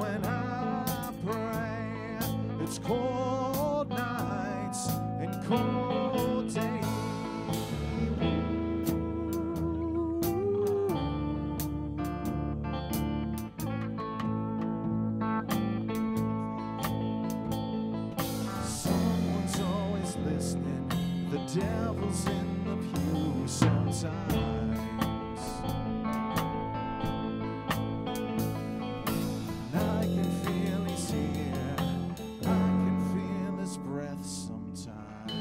when I pray. It's cold nights and cold days. Someone's always listening. The devil's in the pew sometimes. And I can feel he's here. I can feel his breath sometimes.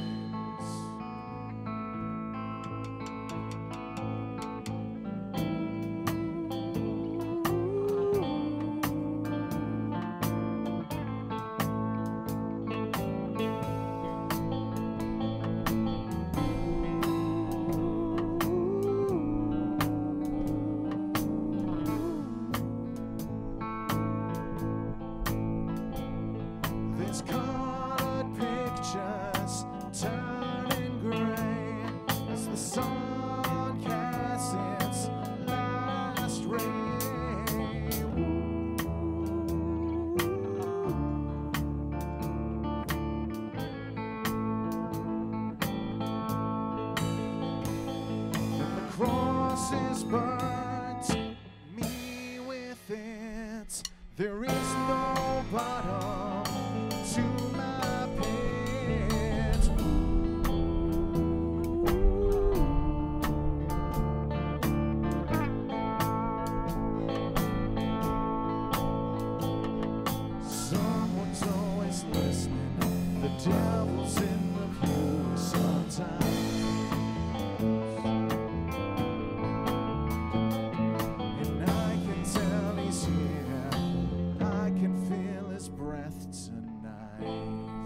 These colored pictures turning gray as the sun casts its last ray. And the cross is burnt, me with it. There is no bottom to my pit. Someone's always listening. The devil's in the pew sometimes. And I can tell he's here. I can feel his breath tonight.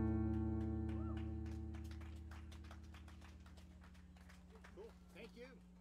Cool. Thank you.